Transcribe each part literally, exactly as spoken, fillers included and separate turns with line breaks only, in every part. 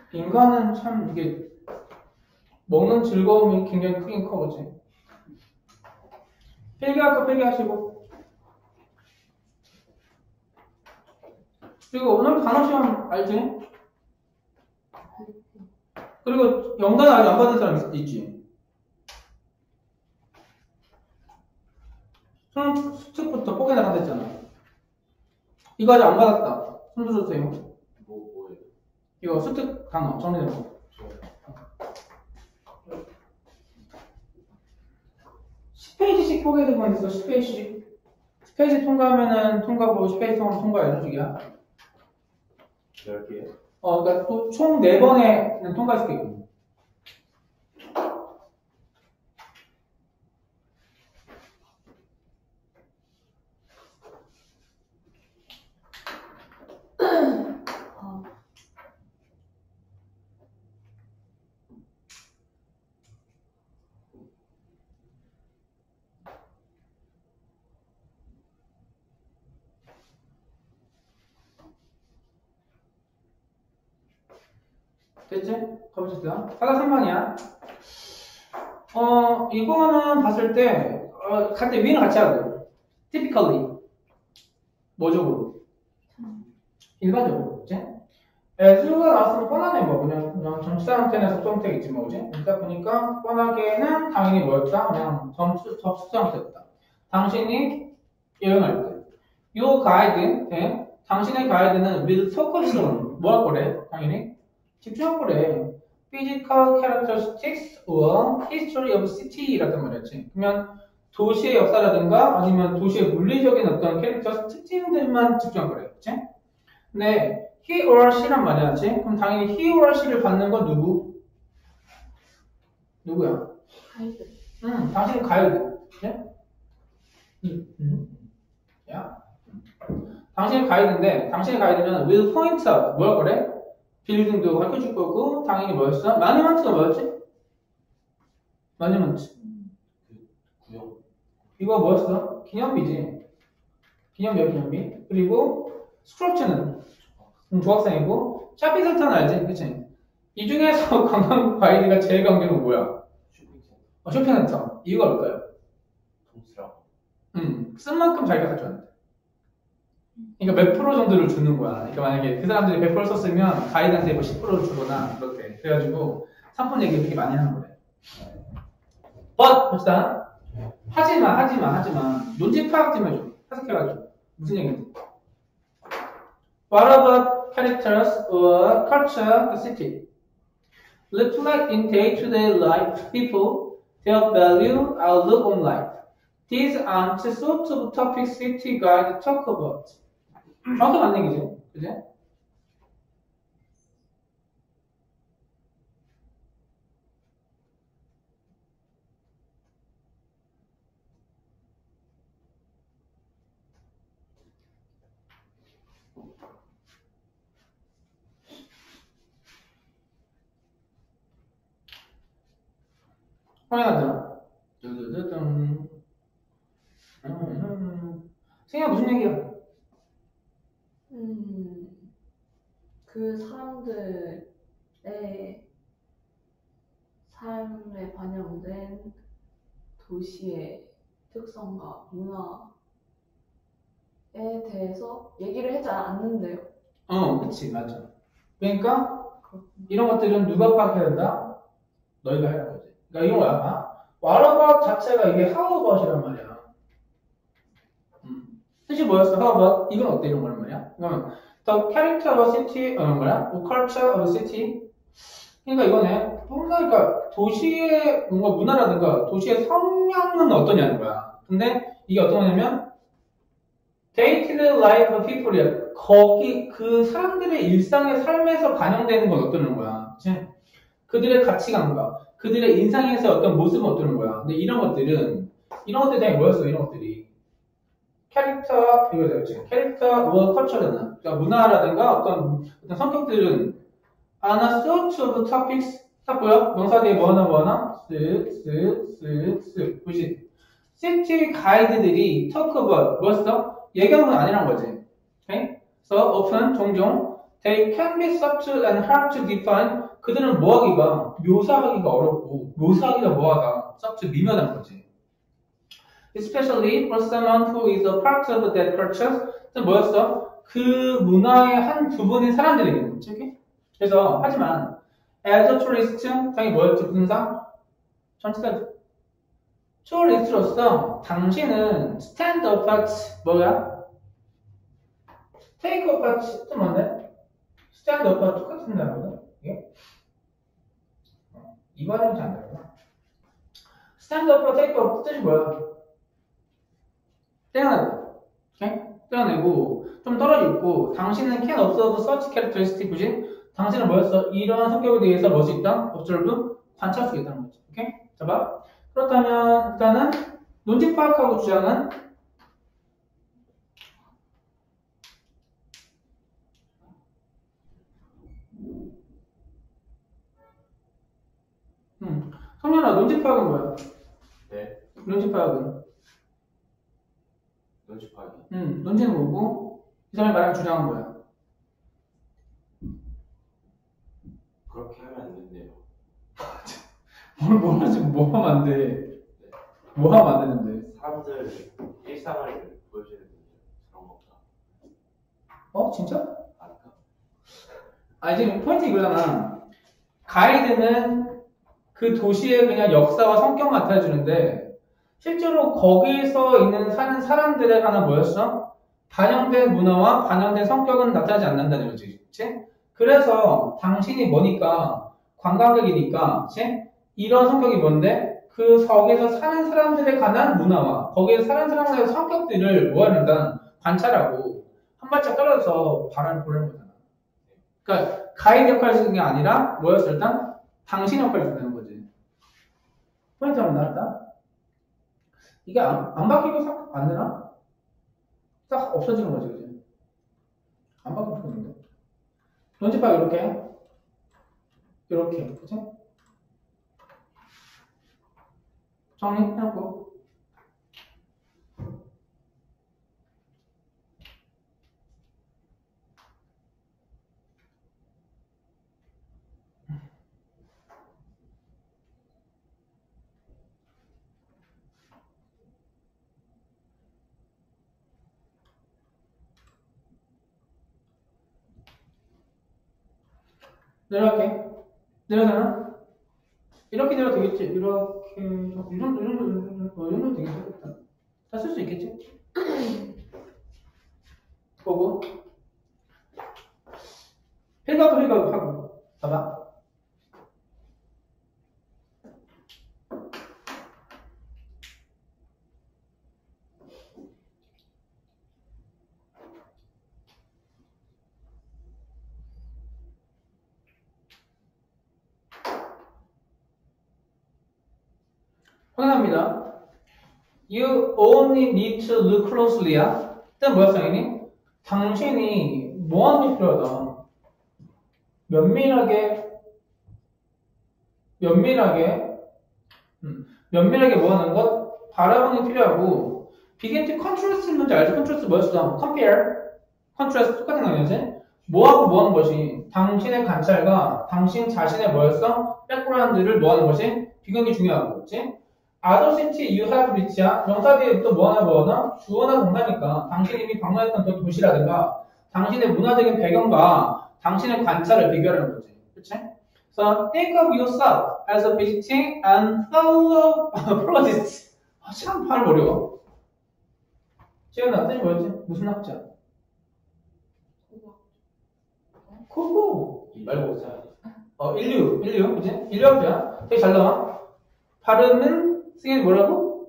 인간은 참 이게 먹는 즐거움이 굉장히 크긴 커, 그치? 필기할 거 필기하시고. 그리고 오늘 단어 시험 알지? 그리고 영단 아직 안 받은 사람 있, 있지? 손 수특부터 뽀개 나간다 했잖아. 이거 아직 안 받았다. 손 들어주세요.
뭐, 뭐예요?
이거 수특 단어 정리된 거. 십 페이지씩 뽀개 들고 있어. 십 페이지씩. 십 페이지 통과하면은 통과고 십 페이지 통과하면 통과 여덟 개야.
열 개.
어, 그러니까 또 총 네 번에 통과할 수도 있고. 됐지? 가보셨어요? 사십삼 번이야. 어, 이거는 봤을 때, 어, 같이 위는 같이 하고. typically. 뭐적으로? 일반적으로. 그치? as가 나왔으면 뻔하네, 뭐. 그냥, 그냥 전치사 형태나 접수 형태겠지, 뭐. 그치? 그러니까 보니까 뻔하게는 당연히 뭐였다? 그냥 접수, 접수 형태였다. 당신이 여행할 때. 요 가이드, 네? 당신의 가이드는 with focus on. 뭐 할 거래? 당연히? 집중할 거래. Physical characteristics or history of city라단 말이었지. 그러면 도시의 역사라든가 아니면 도시의 물리적인 어떤 캐릭터 특징들만 집중할 거래. 그치? 근데 he or she란 말이었지. 그럼 당연히 he or she를 받는 건 누구? 누구야?
가이드.
응, 당신 가이드. 그치? 응, 응. 야. 당신의 가이드인데 당신의 가이드는 will point out. 뭘 거래? 빌딩도 가르쳐줄 거고, 당연히 뭐였어? 마니먼트가 뭐였지? 마니먼트.
구형.
이거 뭐였어? 기념비지. 기념비야, 기념비. 그리고, 스크럽츠는 음, 조각상이고, 샤피설타는 알지? 그치? 이 중에서 관광 가이드가 제일 강조는 뭐야?
쇼핑센터.
어, 쇼핑센터. 이유가 뭘까요?
동스랑.
음, 쓴 만큼 자기가 가져야 돼. 그러니까 몇 프로 정도를 주는 거야. 그러니까 만약에 그 사람들이 백 퍼센트 썼으면 가이드한테 뭐 십 퍼센트를 주거나 그렇게. 그래가지고 상품 얘기 되게 많이 하는 거래. But 봅시다. 하지만 하지만 하지만 논지 파악 좀 해줘. 해석해가지고 무슨 얘기인지. What about characters or culture of the city? Reflect in day-to-day life people, their value, outlook on life. These aren't the sort of topics city guide talk about. 정확히 맞는 얘기지. 그지? 확인하자. 두두두둥. 승희야 무슨 얘기야?
음, 그 사람들의 삶에 반영된 도시의 특성과 문화에 대해서 얘기를 하지 않는데요.
어, 그치, 맞아. 그러니까 이런 것들은 누가 파악해야 된다? 너희가 해야 거지. 그러니까 이런 거야. 아? What about 자체가 이게 how about이란 말이야. 음. 뜻이 뭐였어? How about? 이건 어때? 이런 거란 말이야. 그러면 the character of a city, 어, 뭐야? The culture of a city. 그러니까 이거네. 뭔가 그러니까 도시의 뭔가 문화라든가 도시의 성향은 어떠냐는 거야. 근데 이게 어떤 거냐면 day-to-day life of people이야. 거기 그 사람들의 일상의 삶에서 반영되는 건 어떠는 거야. 그치? 그들의 가치관과 그들의 인상에서 어떤 모습은 어떠는 거야. 근데 이런 것들은 이런 것들이 되게 뭐였어? 이런 것들이 캐릭터 이거 되겠지. 캐릭터 or culture는 그러니까 문화라든가 어떤 어떤 성격들은 하나 sort of topics 딱 보여? 명사 뒤에 뭐 하나 뭐 하나 쓱쓱쓱쓱 보이지? 시티 가이드들이 talk about 뭐였어? 얘기하는 건 아니란 거지. 오케이? So often 종종 They can be subtle and hard to define. 그들은 뭐하기가 묘사하기가 어렵고 묘사하기가 뭐하다. subtle 미묘한 거지. Especially for someone who is a part of that culture. 뭐였어? 그 문화의 한 부분인 사람들에게는 그치? 그래서 하지만 as a tourist 당연히 뭐였지? 분상? 전체가 tourist로서 당신은 stand apart 뭐야? take apart 또 뭔데? stand apart 똑같은 단어거든? 이게? 이 발음이 잘 안 되구나. stand apart, take apart 뜻이 뭐야? 떼어내고, 오케이? 떼어내고 좀 떨어져 있고 당신은 can observe such characteristic 그지? 당신은 뭐였어? 이런 성격에 대해서 뭐 수 있다? observe 관찰할 수 있다는 거지. 오케이? 자 봐. 그렇다면 일단은 논지 파악하고 주장은 음. 성현아 논지 파악은 뭐야?
네.
논지 파악은
논지 파악이.
음, 논지는 뭐고 이 사람이 말하는 주장은 뭐야?
그렇게 하면 안 된대요.
뭘, 뭘 하지, 뭐 하면 안 돼. 뭐 하면 안 되는데.
사람들 일상을 보여주는 그런 거보다.
어? 진짜?
아닐까?
아, 이제 포인트 이거잖아. 가이드는 그 도시의 그냥 역사와 성격만 나타내주는데, 실제로 거기서 있는 사는 사람들에 관한 뭐였어? 반영된 문화와 반영된 성격은 나타나지 않는다는 거지. 그치? 그래서 당신이 뭐니까, 관광객이니까, 그치? 이런 성격이 뭔데? 그 거기서 사는 사람들에 관한 문화와 거기에 사는 사람들의 성격들을 뭐 하는가 관찰하고 한 발짝 떨어져서 바람을 보내는 거잖아. 그러니까 가이드 역할을 쓰는 게 아니라 뭐였어? 일단 당신 역할을 쓰는 거지. 포인트 한번 나왔다. 이게 안, 안 바뀌고 싹 안 되나? 싹 없어지는 거지, 그지? 안 바뀌고 좋은데. 논집학 이렇게 이렇게 그치? 정리하고 내려갈게. 내려가나? 이렇게 내려도 되겠지? 이렇게, 이 정도, 이 정도, 이 정도, 이 정도 되겠지? 다 쓸 수 있겠지? 보고. 필각도 필각 하고. 봐봐. 확인합니다. You only need to look closely야. 일단 뭐야, 상인이? 당신이 뭐하는 게 필요하다. 면밀하게, 면밀하게, 음, 면밀하게 뭐하는 것? 바라보는 게 필요하고, begin to contrast 뭔지 알죠? contrast 뭐였어? compare, contrast 똑같은 거지? 뭐하고 뭐하는 것이 당신의 관찰과 당신 자신의 뭐였어? 백그라운드를 뭐하는 것이 비교하기 중요하고, 그치? Other city you have reach야. 명사 뒤에 또 뭐하나 뭐하나? 주어나 동사니까 당신이 이미 방문했던 그 도시라든가 당신의 문화적인 배경과 당신의 관찰을 비교하는 거지. 그치? So think of yourself as a visiting and fellow project. 아, 참 발음 어려워. 지금 뜻이 뭐였지? 무슨 학자? 그거 말고 어 인류 인류 그치? 인류학자 되게 잘 나와. 발음은 쓰기 뭐라고?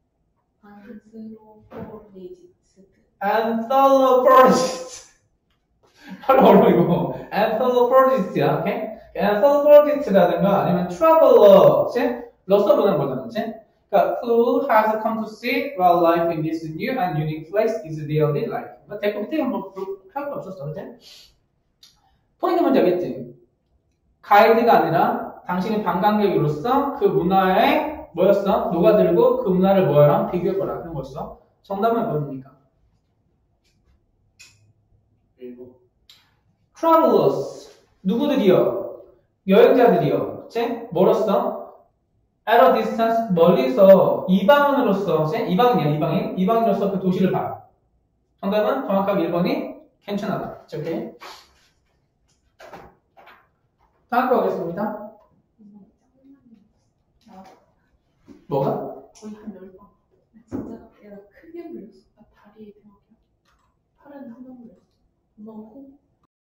Anthropologist. 발음 어려워 이거. Anthropologist야, 오케이? Anthropologist라든가 아니면 traveler, 그치? 러서 보는 거잖아, 그치? 그러니까 who has come to see while life in this new and unique place is really life. 대표 밑에 뭐 할 거 없었어, 그치? 포인트 뭔지 알겠지? 가이드가 아니라 당신이 관광객으로서 그 문화에 뭐였어? 녹아들고 그 문화를 뭐랑 비교해보라. 그런 거였어. 정답은 뭐입니까?
일부.
travelers. 누구들이요? 여행자들이요. 그치? 뭐로써? at a distance. 멀리서 이방인으로서. 그치? 이방인이야, 이방인. 이방인으로서 그 도시를 봐. 정답은 정확하게 일 번이 괜찮아다. 그치? 오케이? 다음 거 보겠습니다. 뭐가?
거의 한 열 번. 진짜 얘가 크게 물렸어. 나 다리에 대고 팔은 한번 물렸어. 엄마가 콩